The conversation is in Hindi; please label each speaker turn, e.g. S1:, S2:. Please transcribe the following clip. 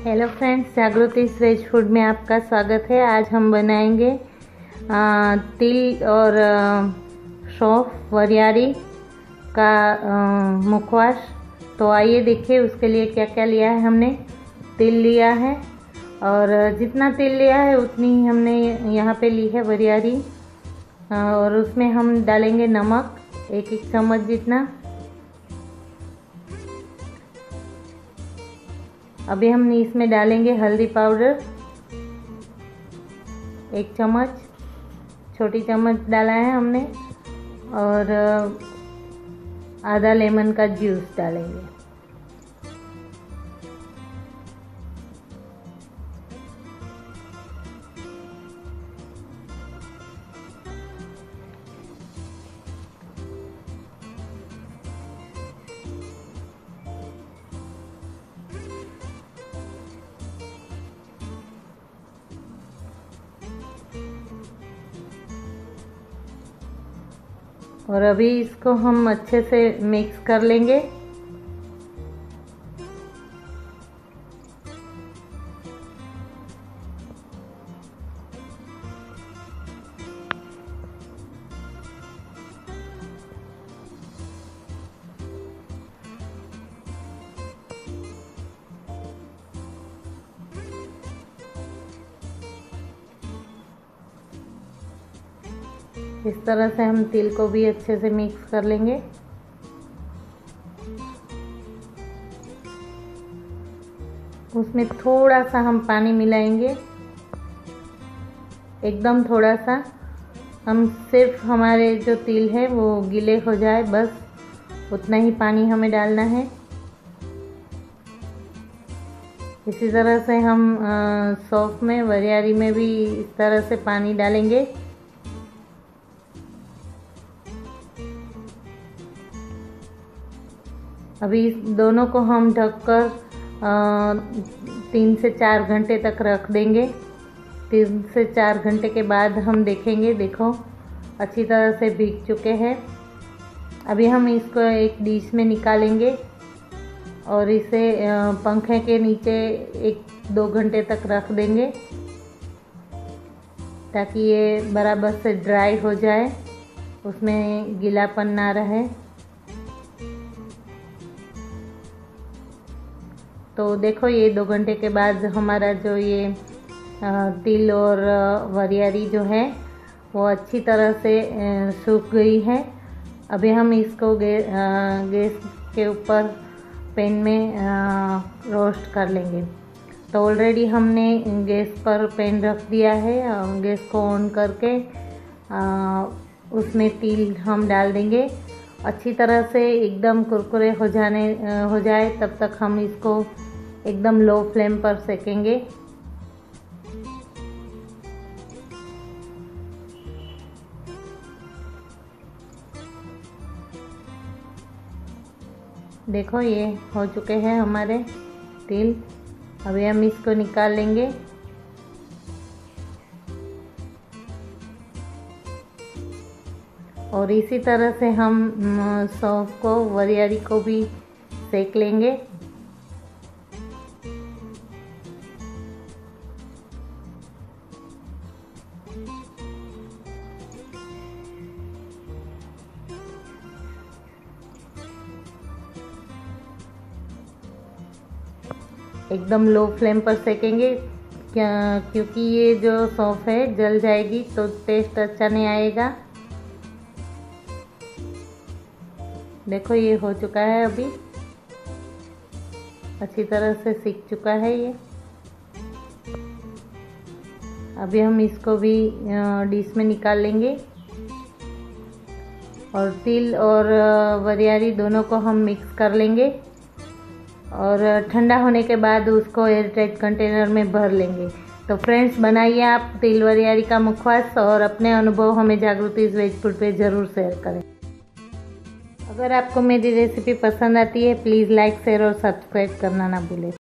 S1: Hello friends, Jagriti veg food में आपका स्वागत है। आज हम बनाएंगे तिल और सौंफ वरियारी का मुखवास। तो आइए देखिए उसके लिए क्या क्या लिया है। हमने तिल लिया है और जितना तिल लिया है उतनी ही हमने यहाँ पे ली है वरियारी। और उसमें हम डालेंगे नमक 1-1 चम्मच जितना। अभी हम इसमें डालेंगे हल्दी पाउडर 1 चम्मच, छोटी चम्मच डाला है हमने। और आधा लेमन का जूस डालेंगे। और अभी इसको हम अच्छे से मिक्स कर लेंगे। इस तरह से हम तिल को भी अच्छे से मिक्स कर लेंगे। उसमें थोड़ा सा हम पानी मिलाएंगे, एकदम थोड़ा सा। हम सिर्फ हमारे जो तिल है वो गीले हो जाए, बस उतना ही पानी हमें डालना है। इसी तरह से हम सौंफ में, वरियारी में भी इस तरह से पानी डालेंगे। अभी दोनों को हम ढककर 3 से 4 घंटे तक रख देंगे। 3 से 4 घंटे के बाद हम देखेंगे। देखो अच्छी तरह से भीग चुके हैं। अभी हम इसको एक डिश में निकालेंगे और इसे पंखे के नीचे 1-2 घंटे तक रख देंगे ताकि ये बराबर से ड्राई हो जाए, उसमें गीलापन ना रहे। तो देखो ये 2 घंटे के बाद हमारा जो ये तिल और वरियारी जो है वो अच्छी तरह से सूख गई है। अभी हम इसको गैस के ऊपर पैन में रोस्ट कर लेंगे। तो ऑलरेडी हमने गैस पर पैन रख दिया है। गैस को ऑन करके उसमें तिल हम डाल देंगे। अच्छी तरह से एकदम कुरकुरे हो जाए तब तक हम इसको एकदम लो फ्लेम पर सेकेंगे। देखो ये हो चुके हैं हमारे तिल। अभी हम इसको निकाल लेंगे। और इसी तरह से हम सौंफ को, वरियारी को भी सेक लेंगे। एकदम लो फ्लेम पर सेकेंगे क्योंकि ये जो सौंफ है जल जाएगी तो टेस्ट अच्छा नहीं आएगा। देखो ये हो चुका है, अभी अच्छी तरह से सीख चुका है ये। अभी हम इसको भी डिश में निकाल लेंगे और तिल और वरियारी दोनों को हम मिक्स कर लेंगे और ठंडा होने के बाद उसको एयरटाइट कंटेनर में भर लेंगे। तो फ्रेंड्स, बनाइए आप तिल वरियारी का मुखवास और अपने अनुभव हमें जागृति वेज फूड पे ज़रूर शेयर करें। अगर आपको मेरी रेसिपी पसंद आती है प्लीज़ लाइक, शेयर और सब्सक्राइब करना ना भूलें।